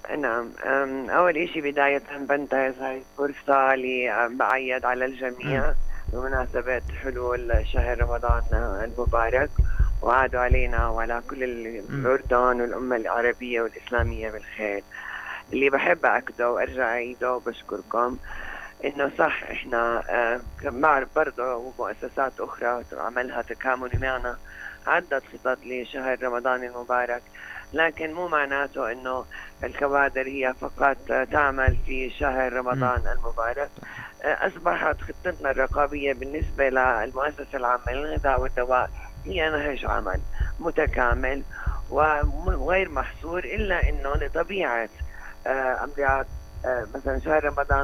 نعم. أول إشي بداية بنتهز هاي الفرصة لبعيد على مم. الجميع بمناسبة حلول شهر رمضان المبارك، وعادوا علينا وعلى كل مم. الأردن والأمة العربية والإسلامية بالخير. اللي بحب أكده وأرجع أعيده وبشكركم إنه صح إحنا بعرف برضه مؤسسات أخرى عملها تكاملي معنا عدت خطط لشهر رمضان المبارك، لكن مو معناته إنه الكوادر هي فقط تعمل في شهر مم. رمضان المبارك. أصبحت خطتنا الرقابية بالنسبة للمؤسسة العامة للغذاء والدواء هي نهج عمل متكامل وغير محصور، إلا إنه لطبيعة أمراض مثلا شهر رمضان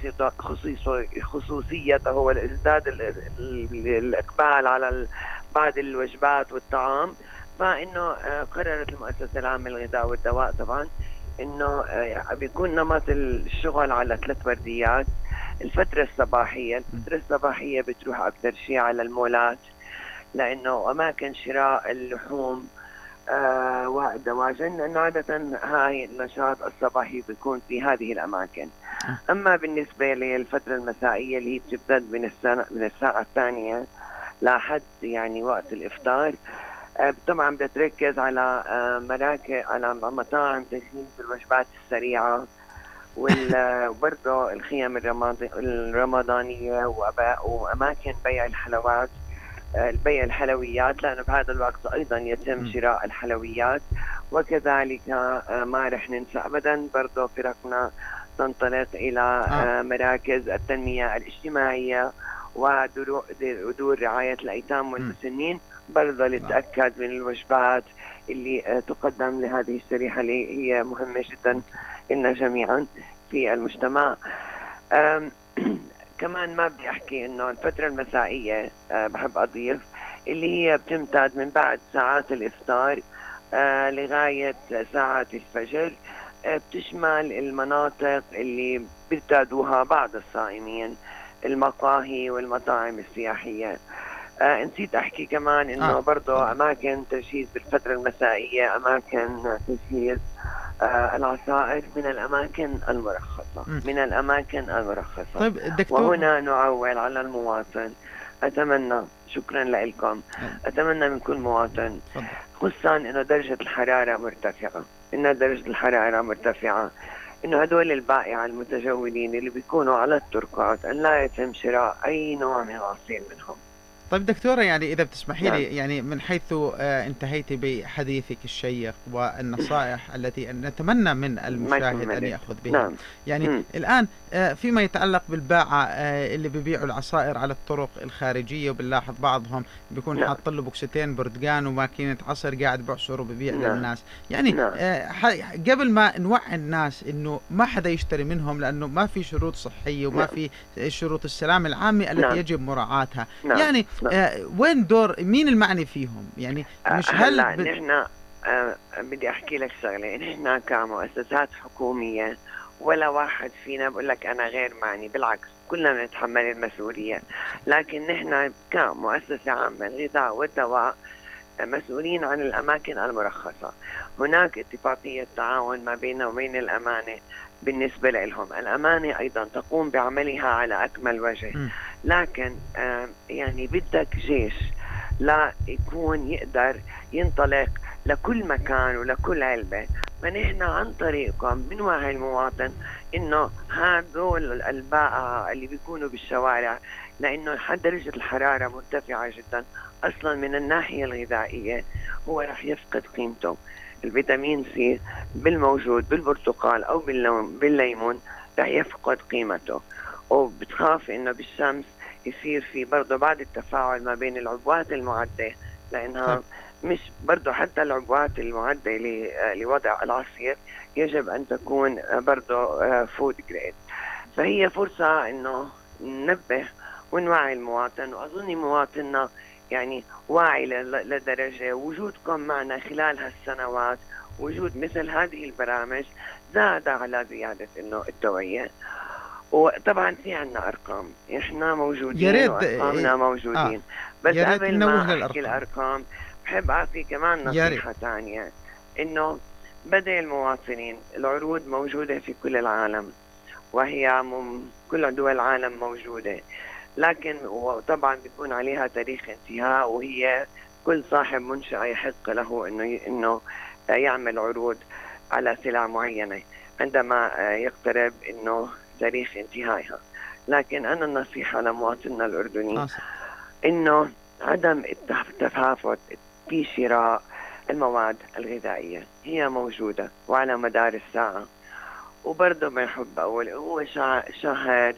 خصوصيته هو الازداد الإقبال على بعض الوجبات والطعام، فإنه قررت المؤسسة العامة للغذاء والدواء طبعا إنه بيكون نمط الشغل على 3 ورديات. مم. الفترة الصباحية بتروح أكثر شيء على المولات، لأنه أماكن شراء اللحوم ودواجن، لأنه عادة هاي النشاط الصباحي بيكون في هذه الأماكن. آه. أما بالنسبة للفترة المسائية اللي هي بتبدأ من الساعة 2 لحد يعني وقت الإفطار، طبعا بتركز على مراكز، على مطاعم تجهيز الوجبات السريعة وبرضه الخيام الرمضانية وأماكن بيع الحلوات، البيع الحلويات، لأنه بهذا الوقت أيضا يتم مم. شراء الحلويات. وكذلك ما رح ننسى أبدا برضه فرقنا تنطلق إلى آه. مراكز التنمية الاجتماعية ودور رعاية الأيتام مم. والمسنين، برضه آه. للتأكد من الوجبات اللي تقدم لهذه الشريحة اللي هي مهمة جدا لنا جميعا في المجتمع. آم، كمان ما بدي أحكي إنه الفترة المسائية بحب أضيف اللي هي بتمتد من بعد ساعات الإفطار لغاية ساعات الفجر، بتشمل المناطق اللي بيرتادوها بعض الصائمين، المقاهي والمطاعم السياحية. نسيت أحكي كمان إنه آه. برضو تفضل. أماكن تجهيز بالفترة المسائية، أماكن تجهيز العصائر من الأماكن المرخصة، مم. من الأماكن المرخصة. طيب دكتور. وهنا نعول على المواطن. أتمنى، شكرا لكم، أتمنى من كل مواطن، تفضل. خصوصا إنه درجة الحرارة مرتفعة، إن درجة الحرارة مرتفعة، إنه هدول البائعة المتجولين اللي بيكونوا على الطرقات أن لا يتم شراء أي نوع من العصير منهم. طيب دكتورة، يعني إذا بتسمحي نعم. لي، يعني من حيث انتهيت بحديثك الشيق والنصائح التي نتمنى من ما المشاهد أن يكمل. يأخذ بها، نعم. يعني مم. الآن فيما يتعلق بالباعة اللي بيبيعوا العصائر على الطرق الخارجية، وبنلاحظ بعضهم بيكون نعم. حاط له بوكستين برتقان وماكينة عصير قاعد بيعصر وبيبيع نعم. للناس. يعني نعم. قبل ما نوعي الناس إنه ما حدا يشتري منهم، لأنه ما في شروط صحية وما نعم. في شروط السلامة العامة التي نعم. يجب مراعاتها. نعم. يعني نعم. وين دور مين المعني فيهم؟ يعني مش هلا نحن بدي احكي لك شغله، نحن كمؤسسات حكوميه ولا واحد فينا بقول لك انا غير معني، بالعكس كلنا بنتحمل المسؤوليه، لكن نحن كمؤسسه عامه للغذاء والدواء مسؤولين عن الاماكن المرخصه. هناك اتفاقيه تعاون ما بيننا وبين الامانه بالنسبه لهم، الامانه ايضا تقوم بعملها على اكمل وجه، مم. لكن يعني بدك جيش لا يكون يقدر ينطلق لكل مكان ولكل علبة. فنحن عن طريقكم بنوعي المواطن انه هذول البائعة اللي بيكونوا بالشوارع، لانه حد درجة الحرارة مرتفعة جدا اصلا من الناحية الغذائية، هو رح يفقد قيمته. الفيتامين سي بالموجود بالبرتقال او بالليمون رح يفقد قيمته، وبتخاف انه بالشمس يصير في برضه بعد التفاعل ما بين العبوات المعدة، طيب. لأنها مش برضه حتى العبوات المعدة لوضع العصير يجب أن تكون برضه فود جريد. فهي فرصة إنه ننبه ونوعي المواطن، وأظن مواطننا يعني واعي لدرجة وجودكم معنا خلال هالسنوات، وجود مثل هذه البرامج زاد على زيادة إنه التوعية. وطبعا في عنا ارقام، احنا يا موجودين ريت وارقامنا اه موجودين. بس يا ريت قبل ننوه ما احكي للارقام. الارقام بحب اعطي كمان يا ريت. نصيحة ثانية، انه بدأ المواطنين. العروض موجودة في كل العالم، وهي كل دول العالم موجودة، لكن وطبعا بيكون عليها تاريخ انتهاء، وهي كل صاحب منشأة يحق له انه يعمل عروض على سلع معينة عندما يقترب انه تاريخ انتهائها. لكن انا النصيحة لمواطننا الاردني انه عدم التهافت في شراء المواد الغذائية. هي موجودة وعلى مدار الساعة. وبرضه بنحب أول هو شهر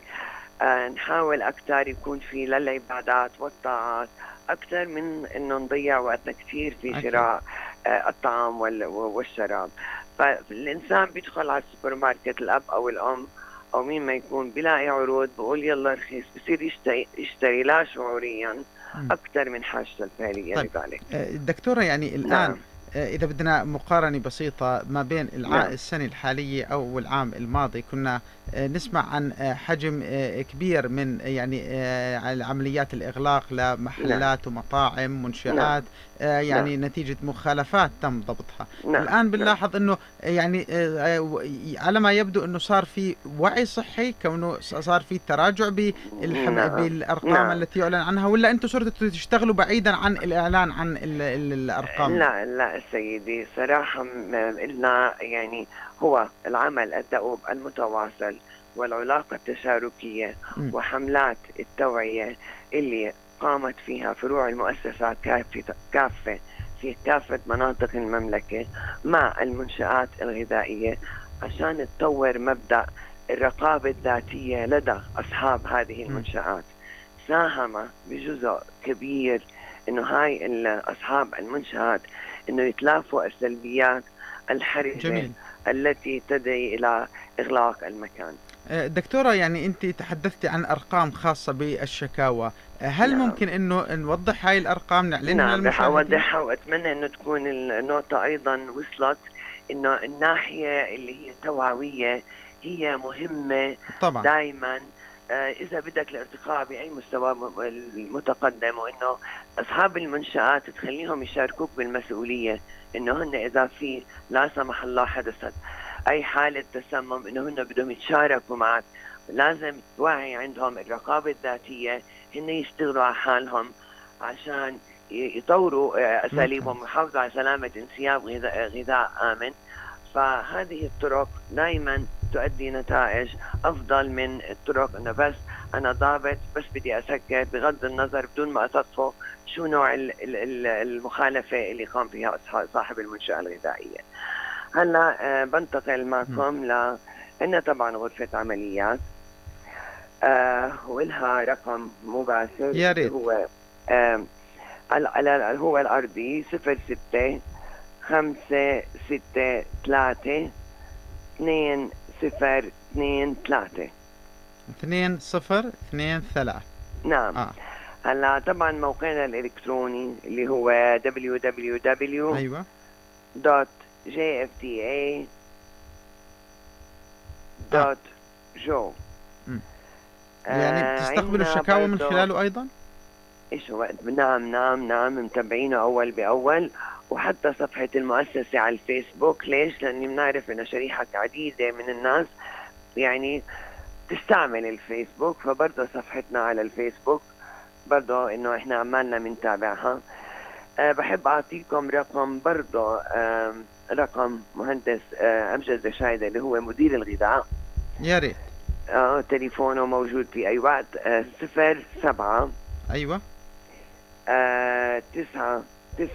نحاول أكثر يكون في للعبادات والطاعات أكثر من إنه نضيع وقتنا كثير في شراء الطعام والشراب. فالإنسان بيدخل على السوبر ماركت، الأب أو الأم أو مين ما يكون، بيلاقي عروض بقول يلا رخيص، بصير يشتري لا شعوريا أكثر من حاجته الفعلية لذلك. دكتورة، يعني الآن نعم. إذا بدنا مقارنة بسيطة ما بين نعم. السنة الحالية أو العام الماضي، كنا نسمع عن حجم كبير من يعني عمليات الإغلاق لمحلات ومطاعم منشآت، يعني نتيجة مخالفات تم ضبطها. الآن بنلاحظ أنه يعني على ما يبدو أنه صار في وعي صحي، كونه صار في تراجع بالأرقام التي يعلن عنها، ولا أنتم صرتوا تشتغلوا بعيدا عن الإعلان عن الأرقام؟ لا سيدي، صراحة إلنا يعني هو العمل الدؤوب المتواصل والعلاقة التشاركية وحملات التوعية اللي قامت فيها فروع المؤسسة كافة في كافة مناطق المملكة مع المنشآت الغذائية عشان تطور مبدأ الرقابة الذاتية لدى أصحاب هذه المنشآت. ساهم بجزء كبير إنه هاي أصحاب المنشآت إنه يتلافوا السلبيات الحرجة التي تدعي إلى إغلاق المكان. دكتورة، يعني أنت تحدثتي عن أرقام خاصة بالشكاوى، هل ممكن إنه نوضح هاي الأرقام نعلنها للمشاهدين؟ نعم، أوضحها، وأتمنى إنه تكون النقطة أيضا وصلت، إنه الناحية اللي هي توعوية هي مهمة طبعا دائما. إذا بدك الارتقاء بأي مستوى متقدم، وإنه أصحاب المنشآت تخليهم يشاركوك بالمسؤولية، إنه هن إذا في لا سمح الله حدثت أي حالة تسمم إنه هن بدهم يتشاركوا معك. لازم توعي عندهم الرقابة الذاتية، هن يشتغلوا على حالهم عشان يطوروا أساليبهم ويحافظوا على سلامة انسياب غذاء آمن. فهذه الطرق دائما تؤدي نتائج أفضل من الطرق إنه بس أنا ضابط بس بدي أسكر بغض النظر بدون ما أصفه شو نوع المخالفة اللي قام فيها صاحب المنشأة الغذائية. هلا بنتقل معكم لأن طبعا غرفة عمليات ولها رقم مباشر يا ريت. هو الأرضي 06-563 2023 2023. نعم. هلا طبعا موقعنا الإلكتروني اللي هو www. أيوة. .jfta.jo. يعني تستقبلوا الشكاوى من خلاله أيضا؟ إيش هو؟ نعم متابعينه أول بأول، وحتى صفحة المؤسسة على الفيسبوك. ليش؟ لأني بنعرف إنه شريحة عديدة من الناس يعني تستعمل الفيسبوك، فبرضه صفحتنا على الفيسبوك برضه إنه إحنا عمالنا منتابعها. بحب أعطيكم رقم برضه، رقم مهندس أمجد زشايدة اللي هو مدير الغذاء. يا ريت. تليفونه موجود في أي وقت. 07. أيوة. 990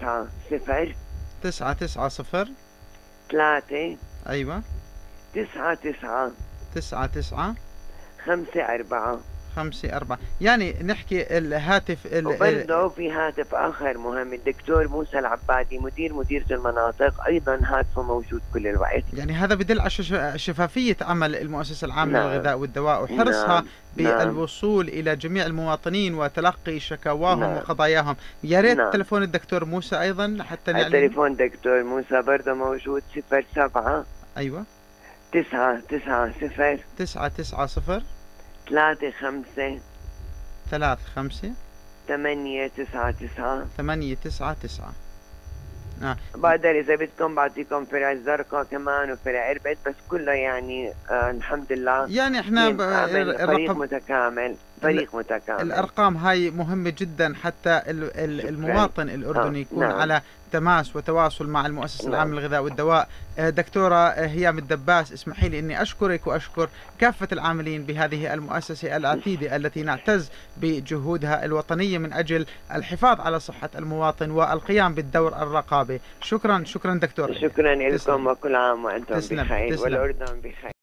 990 3. أيوة. 99 54. يعني نحكي الهاتف وبرضه في هاتف آخر مهم، الدكتور موسى العبادي مديرة المناطق، أيضا هاتفه موجود كل الوقت. يعني هذا بدل على شفافية عمل المؤسسة العامة للغذاء والدواء وحرصها بالوصول إلى جميع المواطنين وتلقي شكاواهم وقضاياهم. يا ريت تلفون الدكتور موسى أيضا حتى نعلم. تلفون الدكتور موسى برضه موجود 07. أيوة. 990 990 35 899 899. بقدر إذا بدكم بعطيكم فرع الزرقاء كمان وفرع إربد، بس كله يعني الحمد لله يعني احنا فريق متكامل. الأرقام هاي مهمة جدا حتى المواطن الأردني يكون على تماس وتواصل مع المؤسسة العامة للغذاء والدواء. دكتورة هيام الدباس، اسمحي لي أني أشكرك وأشكر كافة العاملين بهذه المؤسسة العتيدة التي نعتز بجهودها الوطنية من أجل الحفاظ على صحة المواطن والقيام بالدور الرقابي. شكرا دكتورة. شكرا لكم، وكل عام وأنتم بخير والأردن بخير.